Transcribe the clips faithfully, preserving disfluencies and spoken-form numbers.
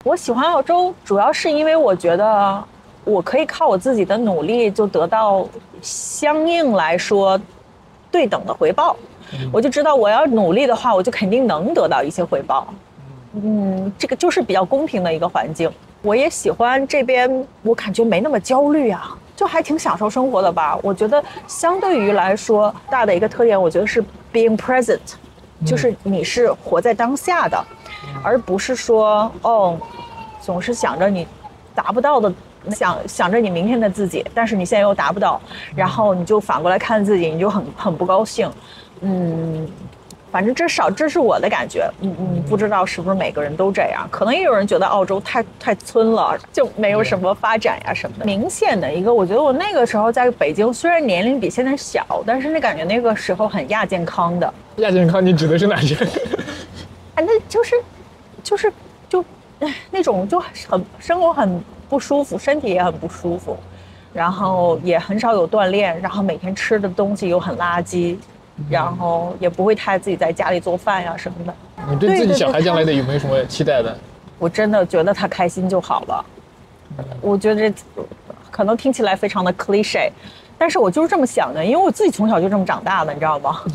我喜欢澳洲，主要是因为我觉得我可以靠我自己的努力就得到相应来说对等的回报。嗯、我就知道我要努力的话，我就肯定能得到一些回报。嗯，这个就是比较公平的一个环境。我也喜欢这边，我感觉没那么焦虑啊，就还挺享受生活的吧。我觉得相对于来说，大的一个特点，我觉得是 being present， 就是你是活在当下的，嗯、而不是说哦，总是想着你达不到的，想想着你明天的自己，但是你现在又达不到，然后你就反过来看自己，你就很很不高兴。嗯。反正至少这是我的感觉，嗯嗯，不知道是不是每个人都这样，可能也有人觉得澳洲太太村了，就没有什么发展呀什么的。明显的一个，我觉得我那个时候在北京，虽然年龄比现在小，但是那感觉那个时候很亚健康的。 亚健康，你指的是哪些？ 哎，那就是就是就那种就很生活很不舒服，身体也很不舒服，然后也很少有锻炼，然后每天吃的东西又很垃圾。然后也不会太自己在家里做饭呀什么的。 你对自己小孩将来的有没有什么期待的？ 我真的觉得他开心就好了。嗯、我觉得这可能听起来非常的 cliché， 但是我就是这么想的，因为我自己从小就这么长大的，你知道吗？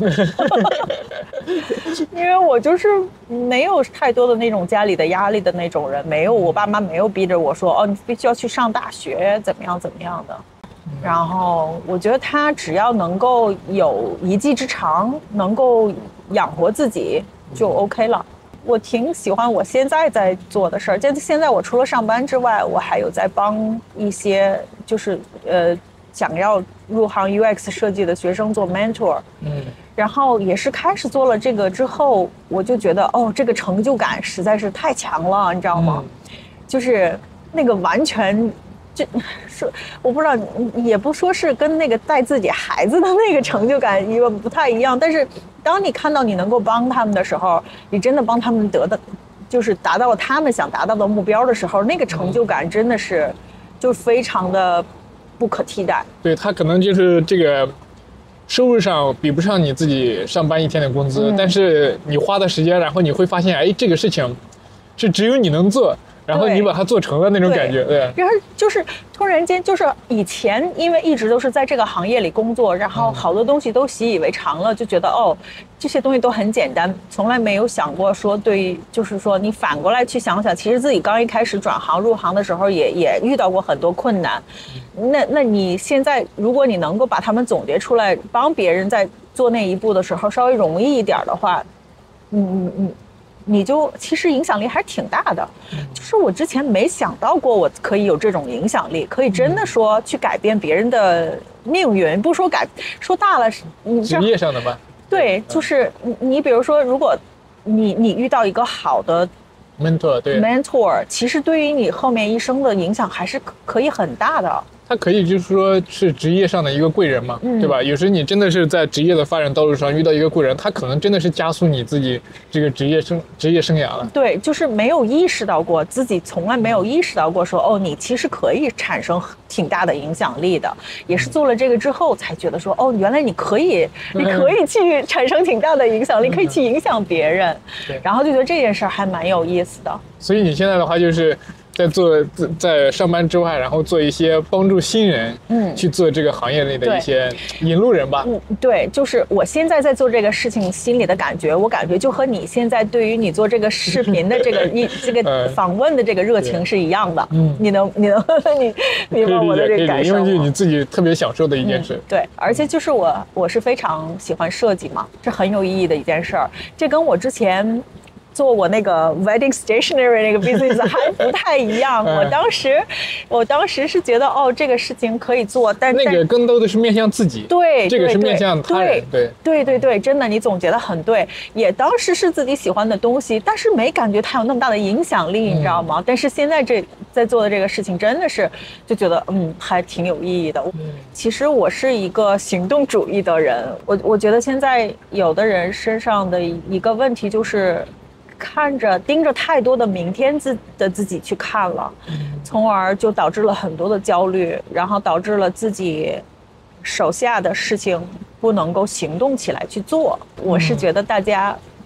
因为我就是没有太多的那种家里的压力的那种人，没有，我爸妈没有逼着我说哦，你必须要去上大学，怎么样怎么样的。然后我觉得他只要能够有一技之长，能够养活自己就 OK 了。我挺喜欢我现在在做的事儿，就现在我除了上班之外，我还有在帮一些就是呃想要入行 U X 设计的学生做 mentor。嗯，然后也是开始做了这个之后，我就觉得哦，这个成就感实在是太强了，你知道吗？嗯、就是那个完全。就是我不知道，也不说是跟那个带自己孩子的那个成就感也不太一样，但是当你看到你能够帮他们的时候，你真的帮他们得到，就是达到他们想达到的目标的时候，那个成就感真的是就非常的不可替代。 对，他可能就是这个收入上比不上你自己上班一天的工资，嗯、但是你花的时间，然后你会发现，哎，这个事情是只有你能做。然后你把它做成了那种感觉， 对, 对。 然后就是突然间，就是以前因为一直都是在这个行业里工作，然后好多东西都习以为常了，就觉得哦，这些东西都很简单，从来没有想过说对，就是说你反过来去想想，其实自己刚一开始转行入行的时候也也遇到过很多困难。那那你现在如果你能够把它们总结出来，帮别人在做那一步的时候稍微容易一点的话，嗯嗯嗯。你就其实影响力还是挺大的，就是我之前没想到过我可以有这种影响力，可以真的说去改变别人的命运，不说改，说大了， 你职业上的吧？ 对，就是你你比如说，如果你你遇到一个好的 mentor， 对 mentor， 其实对于你后面一生的影响还是可以很大的。 他可以就是说是职业上的一个贵人嘛，嗯、对吧？有时你真的是在职业的发展道路上遇到一个贵人，他可能真的是加速你自己这个职业生职业生涯了。 对，就是没有意识到过，自己从来没有意识到过说，哦，你其实可以产生挺大的影响力的。也是做了这个之后才觉得说，哦，原来你可以，你可以去产生挺大的影响力，可以去影响别人。对，然后就觉得这件事还蛮有意思的。 所以你现在的话就是。在做在上班之外，然后做一些帮助新人，嗯，去做这个行业内的一些引路人吧。 嗯，对，就是我现在在做这个事情，心里的感觉，我感觉就和你现在对于你做这个视频的这个一这个访问的这个热情是一样的。嗯，你能你能你明白我的这个感受吗？ 因为就是你自己特别享受的一件事。 嗯、对，而且就是我我是非常喜欢设计嘛，是很有意义的一件事儿。这跟我之前。做我那个 wedding stationery 那个 business 还不太一样。我当时，我当时是觉得哦，这个事情可以做，但那个更多的是面向自己， 对， 这个是面向他人， 对，对对对，真的，你总结得很对。也当时是自己喜欢的东西，但是没感觉它有那么大的影响力，你知道吗？嗯、但是现在这在做的这个事情，真的是就觉得嗯，还挺有意义的。嗯、其实我是一个行动主义的人，我我觉得现在有的人身上的一个问题就是。看着盯着太多的明天自的自己去看了，从而就导致了很多的焦虑，然后导致了自己手下的事情不能够行动起来去做。我是觉得大家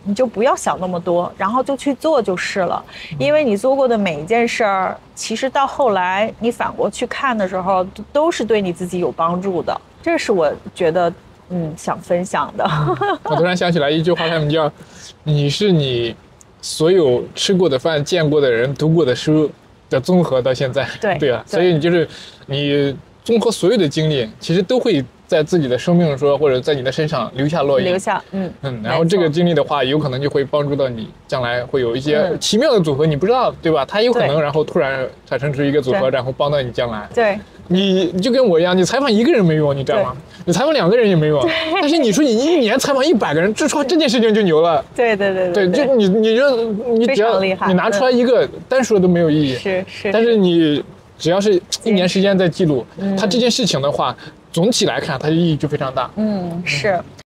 你就不要想那么多，然后就去做就是了。因为你做过的每一件事儿，其实到后来你反过去看的时候，都是对你自己有帮助的。这是我觉得嗯想分享的。 我突然想起来一句话，他们叫你是你所有吃过的饭、见过的人、读过的书的综合到现在。 对对啊， 对所以你就是你综合所有的经历，其实都会在自己的生命说，或者在你的身上留下烙印。 留下，嗯嗯，然后这个经历的话，有可能就会帮助到你将来会有一些奇妙的组合，你不知道，对吧？它有可能然后突然产生出一个组合，然后帮到你将来。 对。 你你就跟我一样，你采访一个人没用，你知道吗？你采访两个人也没用。但是你说你一年采访一百个人，至少这件事情就牛了。 对对对对，就你你就你只要你拿出来一个，单说都没有意义。 是是。 但是你只要是一年时间在记录，它这件事情的话，总体来看它的意义就非常大。 嗯，是。